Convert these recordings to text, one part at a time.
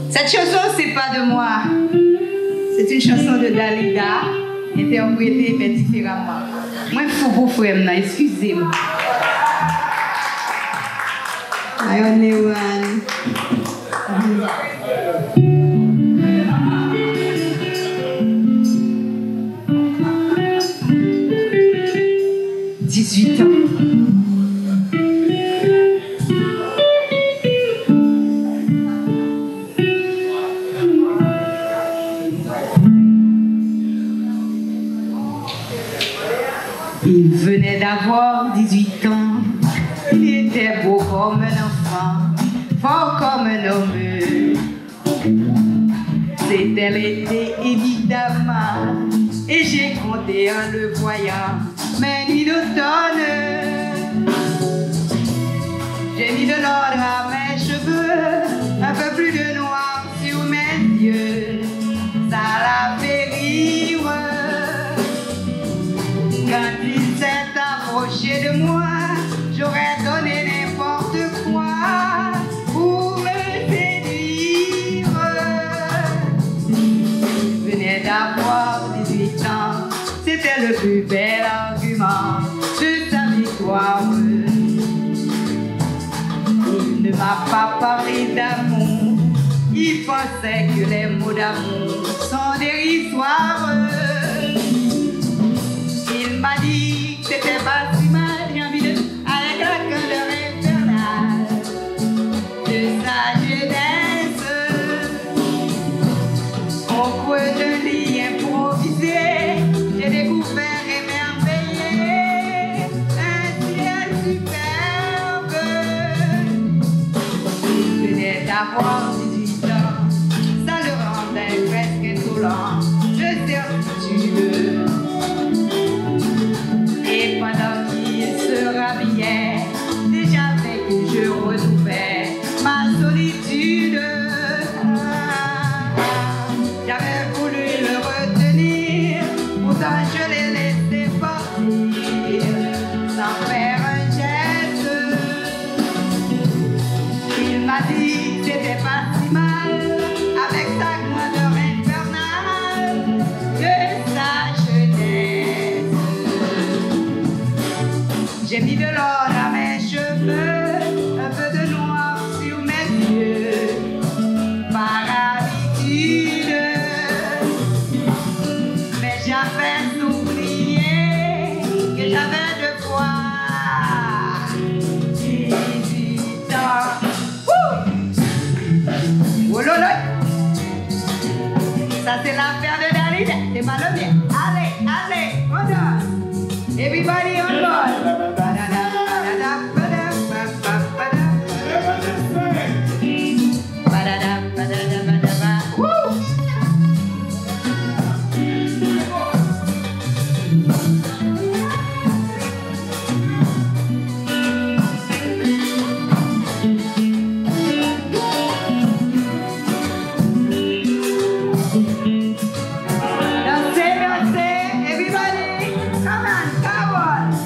Cette chanson, c'est pas de moi. C'est une chanson de Dalida, interprétée mais différemment. Moi, il faut vous frère, excusez-moi. I only one. 18 ans. Il venait d'avoir 18 ans. Il était beau comme un enfant, fort comme un homme. C'était l'été évidemment, et j'ai compté en le voyant, mais ni d'automne. J'ai mis de l'ordre à mes cheveux, un peu plus de noir sur mes yeux. Ça l'a fait rire. Quand il s'est approché de moi, j'aurais donné n'importe quoi pour me séduire. Je venais d'avoir 18 ans, c'était le plus bel argument de sa victoire. Il ne m'a pas parlé d'amour, il pensait que les mots d'amour sont dérisoires. Il m'a dit que c'était pas si mal, j'ai envie de, avec la candeur infernale de sa jeunesse. Au creux d'un lit improvisé, j'ai découvert émerveillé un ciel superbe. Il venait d'avoir 18 ans, ça le rendait presque insolent de certitude. Et pendant qu'il se rhabillait, déjà fait que je retrouvais ma solitude. J'avais voulu le retenir, pourtant je l'ai laissé partir sans faire un geste. Il m'a dit que c'était pas si mal avec sa grandeur infernale de sa jeunesse. J'ai mis de l'or à mes cheveux, un peu de noir sur mes yeux, par habitude. Mais j'avais oublié que j'avais de quoi 18 ans. Oh lolo! Ça c'est l'affaire de Dalida, c'est pas le mien. Allez, allez, on danse. Everybody on board. Dancing, everybody, come on, come on.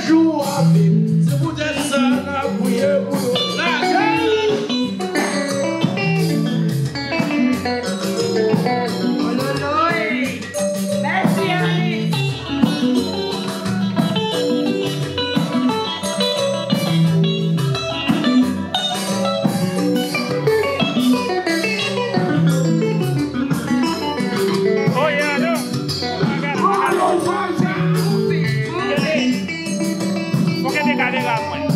jour à vivre. C'est pour être ça, on a prié pour nous. Merci, Alex. Oh yeah, no. Porque te cae la muerte.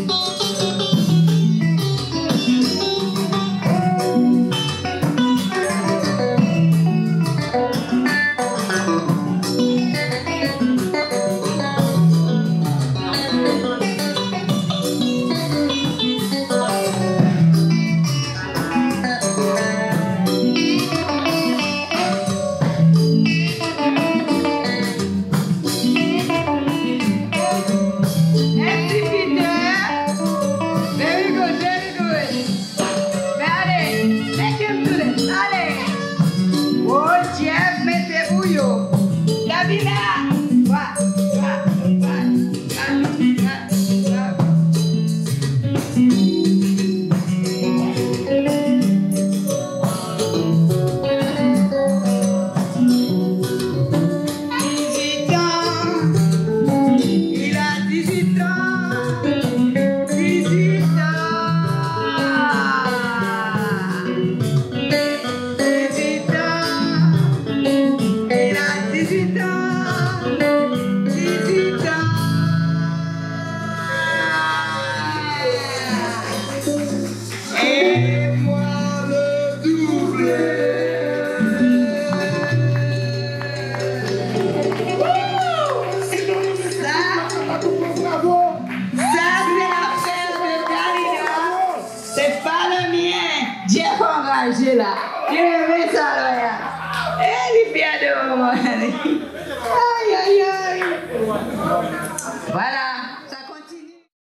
Merci, Peter. Very good, very good. Allez, make him do this. Allez. Oh, Jeff, mettez bouillot. Davina. Va, va, va, va, va. Il a 18 ans. 18 ans. Il a 18 ans. 18 ans. Et moi le doublé. Ça, c'est l'affaire de Dalida. C'est pas le mien. Jeff enragé là. Il aimait ça là. Et il vient de moi. Aïe, aïe, aïe. Voilà.